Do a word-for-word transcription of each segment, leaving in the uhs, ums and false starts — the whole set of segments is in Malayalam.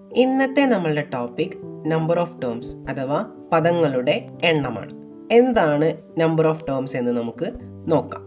ഇന്നത്തെ നമ്മളുടെ ടോപ്പിക് നമ്പർ ഓഫ് ടേംസ് അഥവാ പദങ്ങളുടെ എണ്ണമാണ്. എന്താണ് നമ്പർ ഓഫ് ടേംസ് എന്ന് നമുക്ക് നോക്കാം.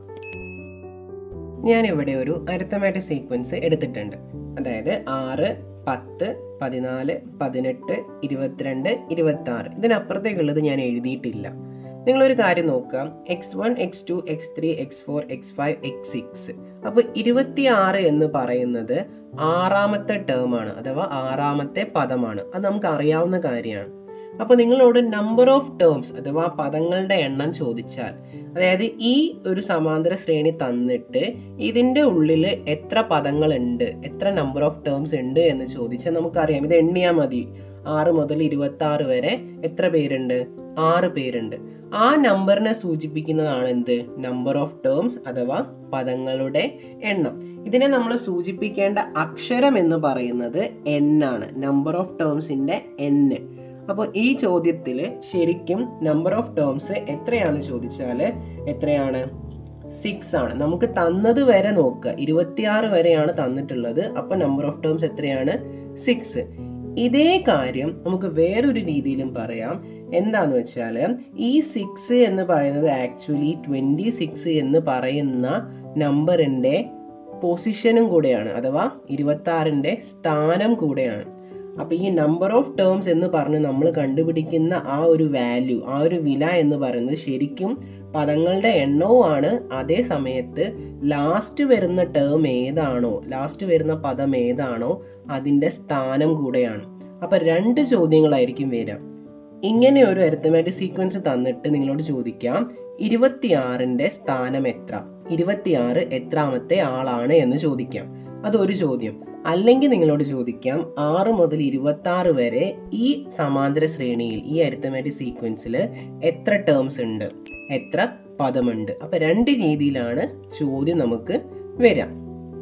ഞാനിവിടെ ഒരു അരിത്തമാറ്റിക് സീക്വൻസ് എടുത്തിട്ടുണ്ട്. അതായത് ആറ്, പത്ത്, പതിനാല്, പതിനെട്ട്, ഇരുപത്തിരണ്ട്, ഇരുപത്തി ആറ്. ഇതിനപ്പുറത്തേക്കുള്ളത് ഞാൻ എഴുതിയിട്ടില്ല. നിങ്ങളൊരു കാര്യം നോക്കാം, x one, x two, x three, x four, x five, x six. അപ്പോൾ ഇരുപത്തി ആറ് എന്ന് പറയുന്നത് ആറാമത്തെ ടേം ആണ്, അഥവാ ആറാമത്തെ പദമാണ്. അത് നമുക്ക് അറിയാവുന്ന കാര്യമാണ്. അപ്പോൾ നിങ്ങളോട് നമ്പർ ഓഫ് ടേംസ് അഥവാ പദങ്ങളുടെ എണ്ണം ചോദിച്ചാൽ, അതായത് ഈ ഒരു സമാന്തര ശ്രേണി തന്നിട്ട് ഇതിൻ്റെ ഉള്ളിൽ എത്ര പദങ്ങളുണ്ട്, എത്ര നമ്പർ ഓഫ് ടേംസ് ഉണ്ട് എന്ന് ചോദിച്ചാൽ നമുക്കറിയാം. ഇത് എണ്ണിയാൽ മതി. ആറ് മുതൽ ഇരുപത്തി ആറ് വരെ എത്ര പേരുണ്ട്? ആറ് പേരുണ്ട്. ആ നമ്പറിനെ സൂചിപ്പിക്കുന്നതാണ് എന്ത്? നമ്പർ ഓഫ് ടേംസ് അഥവാ പദങ്ങളുടെ എണ്ണം. ഇതിനെ നമ്മൾ സൂചിപ്പിക്കേണ്ട അക്ഷരം എന്ന് പറയുന്നത് എൻ ആണ്. നമ്പർ ഓഫ് ടേംസിന്റെ എൻ. അപ്പോൾ ഈ ചോദ്യത്തിൽ ശരിക്കും നമ്പർ ഓഫ് ടേംസ് എത്രയാണെന്ന് ചോദിച്ചാൽ എത്രയാണ്? സിക്സ് ആണ്. നമുക്ക് തന്നത് വരെ നോക്കുക, ഇരുപത്തിയാറ് വരെയാണ് തന്നിട്ടുള്ളത്. അപ്പോൾ നമ്പർ ഓഫ് ടേംസ് എത്രയാണ്? സിക്സ്. ഇതേ കാര്യം നമുക്ക് വേറൊരു രീതിയിലും പറയാം. എന്താന്ന് വെച്ചാൽ ഈ സിക്സ് എന്ന് പറയുന്നത് ആക്ച്വലി ട്വൻറ്റി സിക്സ് എന്ന് പറയുന്ന നമ്പറിൻ്റെ പൊസിഷനും കൂടെയാണ്, അഥവാ ഇരുപത്തി ആറിൻ്റെ സ്ഥാനം കൂടെയാണ്. അപ്പോൾ ഈ നമ്പർ ഓഫ് ടേംസ് എന്ന് പറഞ്ഞ് നമ്മൾ കണ്ടുപിടിക്കുന്ന ആ ഒരു വാല്യൂ, ആ ഒരു വില എന്ന് പറയുന്നത് ശരിക്കും പദങ്ങളുടെ എണ്ണവും ആണ്. അതേ സമയത്ത് ലാസ്റ്റ് വരുന്ന ടേം ഏതാണോ, ലാസ്റ്റ് വരുന്ന പദം ഏതാണോ അതിൻ്റെ സ്ഥാനം കൂടെയാണ്. അപ്പം രണ്ട് ചോദ്യങ്ങളായിരിക്കും വരിക. ഇങ്ങനെ ഒരു അരിത്തമാറ്റിക് സീക്വൻസ് തന്നിട്ട് നിങ്ങളോട് ചോദിക്കാം, ഇരുപത്തിയാറിൻ്റെ സ്ഥാനം എത്ര, ഇരുപത്തിയാറ് എത്രാമത്തെ ആളാണ് എന്ന് ചോദിക്കാം. അതൊരു ചോദ്യം. അല്ലെങ്കിൽ നിങ്ങളോട് ചോദിക്കാം, ആറ് മുതൽ ഇരുപത്തി ആറ് വരെ ഈ സമാന്തര ശ്രേണിയിൽ, ഈ അരിത്തമാറ്റിക് സീക്വൻസിൽ എത്ര ടേംസ് ഉണ്ട്, എത്ര പദമുണ്ട്. അപ്പം രണ്ട് രീതിയിലാണ് ചോദ്യം നമുക്ക് വരാം.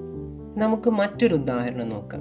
നമുക്ക് മറ്റൊരു ഉദാഹരണം നോക്കാം.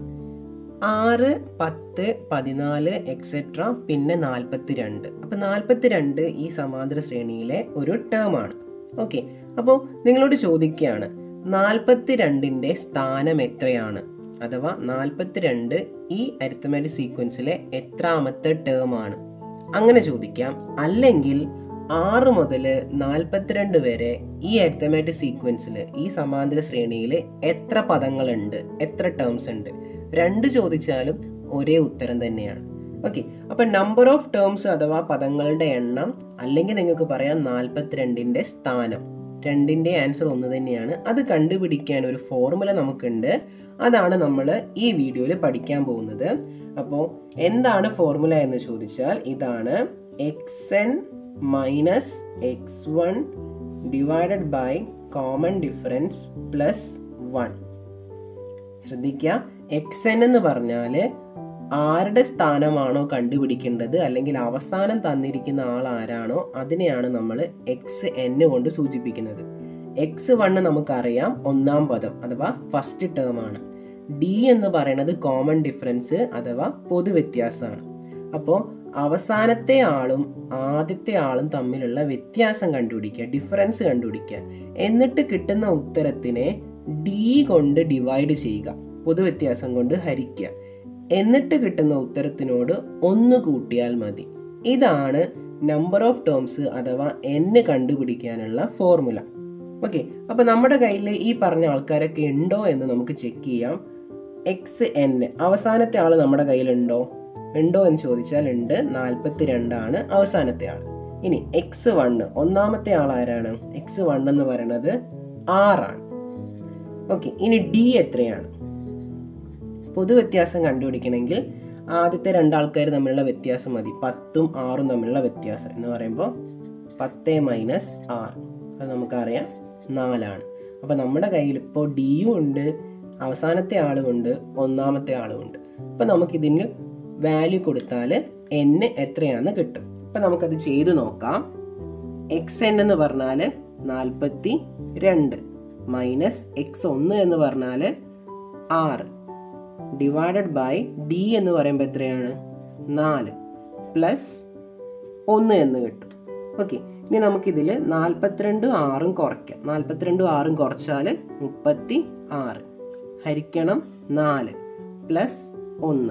ആറ്, പത്ത്, പതിനാല് എക്സെട്ര പിന്നെ നാൽപ്പത്തി രണ്ട്. അപ്പം നാൽപ്പത്തി രണ്ട് ഈ സമാന്തര ശ്രേണിയിലെ ഒരു ടേം ആണ്. ഓക്കെ, അപ്പോൾ നിങ്ങളോട് ചോദിക്കുകയാണ് നാൽപ്പത്തി രണ്ടിൻ്റെ സ്ഥാനം എത്രയാണ്, അഥവാ നാൽപ്പത്തി രണ്ട് ഈ അരിത്തമാറ്റിക് സീക്വൻസിലെ എത്രാമത്തെ ടേം ആണ്, അങ്ങനെ ചോദിക്കാം. അല്ലെങ്കിൽ ആറ് മുതൽ നാൽപ്പത്തിരണ്ട് വരെ ഈ അരിത്തമാറ്റിക് സീക്വൻസിൽ, ഈ സമാന്തര ശ്രേണിയിൽ എത്ര പദങ്ങളുണ്ട്, എത്ര ടേംസ് ഉണ്ട്. രണ്ട് ചോദിച്ചാലും ഒരേ ഉത്തരം തന്നെയാണ്. ഓക്കെ, അപ്പം നമ്പർ ഓഫ് ടേംസ് അഥവാ പദങ്ങളുടെ എണ്ണം, അല്ലെങ്കിൽ നിങ്ങൾക്ക് പറയാം നാൽപ്പത്തിരണ്ടിൻ്റെ സ്ഥാനം. രണ്ടിൻ്റെ ആൻസർ ഒന്ന് തന്നെയാണ്. അത് കണ്ടുപിടിക്കാൻ ഒരു ഫോർമുല നമുക്കുണ്ട്. അതാണ് നമ്മൾ ഈ വീഡിയോയിൽ പഠിക്കാൻ പോകുന്നത്. അപ്പോൾ എന്താണ് ഫോർമുല എന്ന് ചോദിച്ചാൽ ഇതാണ്: x n minus x one divided by common difference plus one. ശ്രദ്ധിക്കുക, എക്സ് എൻ എന്ന് പറഞ്ഞാൽ ആരുടെ സ്ഥാനമാണോ കണ്ടുപിടിക്കേണ്ടത്, അല്ലെങ്കിൽ അവസാനം തന്നിരിക്കുന്ന ആൾ ആരാണോ അതിനെയാണ് നമ്മൾ എക്സ് എൻ കൊണ്ട് സൂചിപ്പിക്കുന്നത്. എക്സ് വണ്ണ് നമുക്കറിയാം ഒന്നാം പദം അഥവാ ഫസ്റ്റ് ടേം ആണ്. ഡി എന്ന് പറയുന്നത് കോമൺ ഡിഫറൻസ് അഥവാ പൊതുവ്യത്യാസമാണ്. അപ്പോൾ അവസാനത്തെ ആളും ആദ്യത്തെ ആളും തമ്മിലുള്ള വ്യത്യാസം കണ്ടുപിടിക്കുക, ഡിഫറൻസ് കണ്ടുപിടിക്കുക. എന്നിട്ട് കിട്ടുന്ന ഉത്തരത്തിനെ ഡി കൊണ്ട് ഡിവൈഡ് ചെയ്യുക, പൊതുവ്യത്യാസം കൊണ്ട് ഹരിക്കുക. എന്നിട്ട് കിട്ടുന്ന ഉത്തരത്തിനോട് ഒന്ന് കൂട്ടിയാൽ മതി. ഇതാണ് നമ്പർ ഓഫ് ടേംസ് അഥവാ എൻ കണ്ടുപിടിക്കാനുള്ള ഫോർമുല. ഓക്കെ, അപ്പോൾ നമ്മുടെ കയ്യിൽ ഈ പറഞ്ഞ ആൾക്കാരൊക്കെ ഉണ്ടോ എന്ന് നമുക്ക് ചെക്ക് ചെയ്യാം. എക്സ് എൻ അവസാനത്തെ ആൾ നമ്മുടെ കയ്യിലുണ്ടോ ഉണ്ടോ എന്ന് ചോദിച്ചാൽ ഉണ്ട്. നാൽപ്പത്തി രണ്ടാണ് അവസാനത്തെ ആൾ. ഇനി എക്സ് വണ്ണ് ഒന്നാമത്തെ ആൾ ആരാണ്? എക്സ് വൺ എന്ന് പറയുന്നത് ആറാണ്. ഓക്കെ, ഇനി ഡി എത്രയാണ്? പൊതുവ്യത്യാസം കണ്ടുപിടിക്കണമെങ്കിൽ ആദ്യത്തെ രണ്ടാൾക്കാർ തമ്മിലുള്ള വ്യത്യാസം മതി. പത്തും ആറും തമ്മിലുള്ള വ്യത്യാസം എന്ന് പറയുമ്പോൾ പത്ത് മൈനസ് ആറ്, അത് നമുക്കറിയാം നാലാണ്. അപ്പോൾ നമ്മുടെ കയ്യിൽ ഇപ്പോൾ ഡിയും ഉണ്ട്, അവസാനത്തെ ആളുമുണ്ട്, ഒന്നാമത്തെ ആളുമുണ്ട്. അപ്പോൾ നമുക്കിതിന് വാല്യൂ കൊടുത്താൽ എൻ എത്രയാണെന്ന് കിട്ടും. അപ്പം നമുക്കത് ചെയ്ത് നോക്കാം. എക്സ് എൻ എന്ന് പറഞ്ഞാൽ നാൽപ്പത്തി രണ്ട് മൈനസ് എക്സ് ഒന്ന് എന്ന് പറഞ്ഞാൽ ആറ് ഡിവൈഡഡ് ബൈ ഡി എന്ന് പറയുമ്പോൾ എത്രയാണ്? നാല് പ്ലസ് ഒന്ന് എന്ന് കിട്ടും. ഓക്കെ, ഇനി നമുക്കിതിൽ നാൽപ്പത്തിരണ്ടും ആറും കുറയ്ക്കാം. നാൽപ്പത്തിരണ്ടും ആറും കുറച്ചാൽ മുപ്പത്തി ആറ് ഹരിക്കണം നാല് പ്ലസ് ഒന്ന്.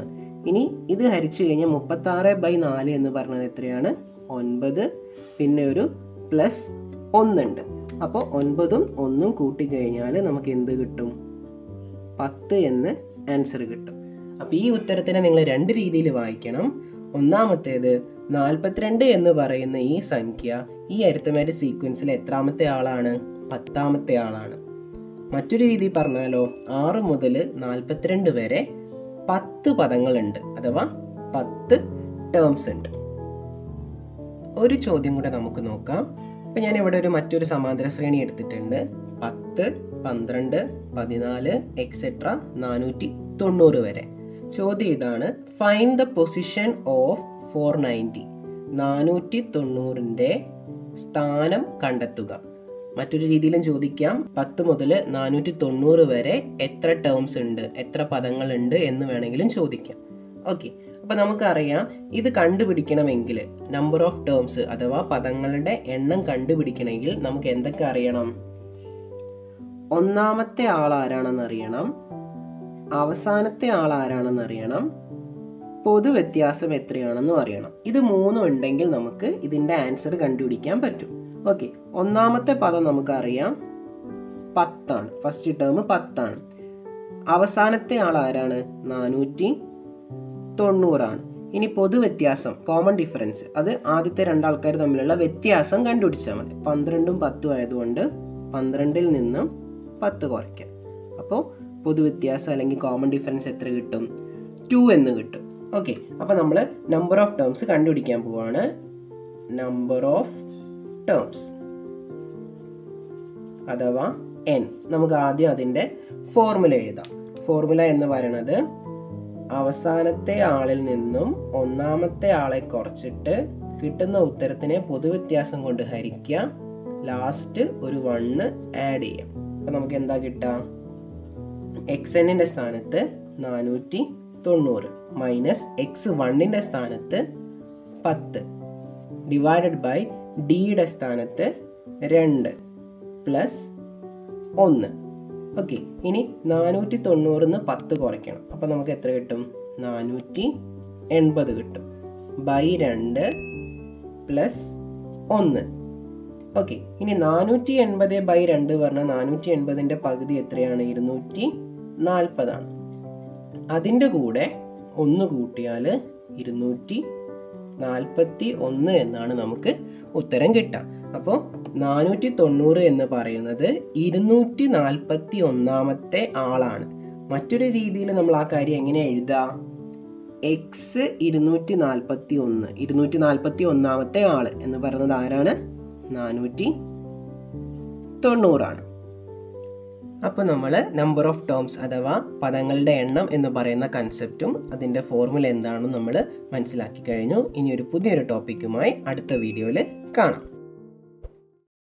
ഇനി ഇത് ഹരിച്ചു കഴിഞ്ഞാൽ മുപ്പത്താറ് ബൈ നാല് എന്ന് പറഞ്ഞത് എത്രയാണ്? ഒൻപത്, പിന്നെ ഒരു പ്ലസ് ഒന്നുണ്ട്. അപ്പോൾ ഒൻപതും ഒന്നും കൂട്ടിക്കഴിഞ്ഞാൽ നമുക്ക് എന്ത് കിട്ടും? പത്ത് എന്ന് ആൻസർ കിട്ടും. അപ്പോൾ ഈ ഉത്തരത്തിനെ നിങ്ങൾ രണ്ട് രീതിയിൽ വായിക്കണം. ഒന്നാമത്തേത്, നാൽപ്പത്തിരണ്ട് എന്ന് പറയുന്ന ഈ സംഖ്യ ഈ അരിത്തമാറ്റിക് സീക്വൻസിൽ എത്രാമത്തെ ആളാണ്? പത്താമത്തെ ആളാണ്. മറ്റൊരു രീതി പറഞ്ഞാലോ, ആറ് മുതൽ നാൽപ്പത്തിരണ്ട് വരെ പത്ത് പദങ്ങളുണ്ട്, അഥവാ പത്ത് ടേംസ് ഉണ്ട്. ഒരു ചോദ്യം കൂടെ നമുക്ക് നോക്കാം. ഇപ്പം ഞാൻ ഇവിടെ ഒരു മറ്റൊരു സമാന്തര ശ്രേണി എടുത്തിട്ടുണ്ട്. പത്ത്, പന്ത്രണ്ട്, പതിനാല് എക്സെട്ര നാനൂറ്റി തൊണ്ണൂറ് വരെ. ചോദ്യം ഇതാണ്, find the position of four ninety. നാനൂറ്റി തൊണ്ണൂറിൻ്റെ സ്ഥാനം കണ്ടെത്തുക. മറ്റൊരു രീതിയിലും ചോദിക്കാം, പത്ത് മുതൽ നാനൂറ്റി തൊണ്ണൂറ് വരെ എത്ര ടേംസ് ഉണ്ട്, എത്ര പദങ്ങളുണ്ട് എന്ന് വേണമെങ്കിലും ചോദിക്കാം. ഓക്കെ, അപ്പോൾ നമുക്കറിയാം ഇത് കണ്ടുപിടിക്കണമെങ്കിൽ നമ്പർ ഓഫ് ടേംസ് അഥവാ പദങ്ങളുടെ എണ്ണം കണ്ടുപിടിക്കണമെങ്കിൽ നമുക്ക് എന്തൊക്കെ അറിയണം? ഒന്നാമത്തെ ആൾ ആരാണെന്ന് അറിയണം, അവസാനത്തെ ആൾ ആരാണെന്ന് അറിയണം, പൊതുവ്യത്യാസം എത്രയാണെന്നും അറിയണം. ഇത് മൂന്നും ഉണ്ടെങ്കിൽ നമുക്ക് ഇതിൻ്റെ ആൻസർ കണ്ടുപിടിക്കാൻ പറ്റും. ഓക്കെ, ഒന്നാമത്തെ പദം നമുക്കറിയാം പത്താണ്, ഫസ്റ്റ് ടേം പത്താണ്. അവസാനത്തെ ആൾ ആരാണ്? നാനൂറ്റി തൊണ്ണൂറാണ്. ഇനി പൊതുവ്യത്യാസം, കോമൺ ഡിഫറൻസ്, അത് ആദ്യത്തെ രണ്ടാൾക്കാർ തമ്മിലുള്ള വ്യത്യാസം കണ്ടുപിടിച്ചാൽ മതി. പന്ത്രണ്ടും പത്തും ആയതുകൊണ്ട് പന്ത്രണ്ടിൽ നിന്നും പത്ത് കുറയ്ക്കാം. അപ്പോൾ പൊതുവ്യത്യാസം അല്ലെങ്കിൽ കോമൺ ഡിഫറൻസ് എത്ര കിട്ടും? ടു എന്ന് കിട്ടും. ഓക്കെ, അപ്പോൾ നമ്മൾ നമ്പർ ഓഫ് ടേംസ് കണ്ടുപിടിക്കാൻ പോവാണ്. നമ്പർ ഓഫ് ടേംസ് അഥവാ എൻ. നമുക്ക് ആദ്യം അതിൻ്റെ ഫോർമുല എഴുതാം. ഫോർമുല എന്ന് പറയുന്നത് അവസാനത്തെ ആളിൽ നിന്നും ഒന്നാമത്തെ ആളെ കുറച്ചിട്ട് കിട്ടുന്ന ഉത്തരത്തിനെ പൊതുവ്യത്യാസം കൊണ്ട് ഹരിക്കുക, ലാസ്റ്റ് ഒരു വണ്ണ് ആഡ് ചെയ്യാം. അപ്പോൾ നമുക്ക് എന്താ കിട്ടുക? എക്സ് എന്നിൻ്റെ സ്ഥാനത്ത് നാനൂറ്റി തൊണ്ണൂറ് മൈനസ് എക്സ് വണ്ണിൻ്റെ സ്ഥാനത്ത് പത്ത് ഡിവൈഡഡ് ബൈ ഡിയുടെ സ്ഥാനത്ത് രണ്ട് പ്ലസ് ഒന്ന്. ഓക്കെ, ഇനി നാനൂറ്റി തൊണ്ണൂറിന്ന് പത്ത് കുറയ്ക്കണം. അപ്പോൾ നമുക്ക് എത്ര കിട്ടും? നാനൂറ്റി എൺപത് കിട്ടും. ബൈ രണ്ട് പ്ലസ് ഒന്ന്. ഓക്കെ, ഇനി നാനൂറ്റി എൺപത് ബൈ രണ്ട് പറഞ്ഞാൽ നാനൂറ്റി എൺപതിൻ്റെ പകുതി എത്രയാണ്? ഇരുന്നൂറ്റി നാൽപ്പതാണ്. അതിൻ്റെ കൂടെ ഒന്ന് കൂട്ടിയാൽ ഇരുന്നൂറ്റി നാൽപ്പത്തി ഒന്ന് എന്നാണ് നമുക്ക് ഉത്തരം കിട്ടുക. അപ്പോൾ നാനൂറ്റി തൊണ്ണൂറ് എന്ന് പറയുന്നത് ഇരുന്നൂറ്റി നാൽപ്പത്തി ഒന്നാമത്തെ ആളാണ്. മറ്റൊരു രീതിയിൽ നമ്മൾ ആ കാര്യം എങ്ങനെ എഴുതാം? എക്സ് ഇരുന്നൂറ്റി നാൽപ്പത്തി ഒന്ന്, ഇരുന്നൂറ്റി നാൽപ്പത്തി ഒന്നാമത്തെ ആള് എന്ന് പറയുന്നത് ആരാണ്? നാനൂറ്റി തൊണ്ണൂറാണ്. അപ്പോൾ നമ്മൾ നമ്പർ ഓഫ് ടേംസ് അഥവാ പദങ്ങളുടെ എണ്ണം എന്ന് പറയുന്ന കൺസെപ്റ്റും അതിൻ്റെ ഫോർമുല എന്താണെന്ന് നമ്മൾ മനസ്സിലാക്കി കഴിഞ്ഞു. ഇനി ഒരു പുതിയൊരു ടോപ്പിക്കുമായി അടുത്ത വീഡിയോയിൽ കാണാം.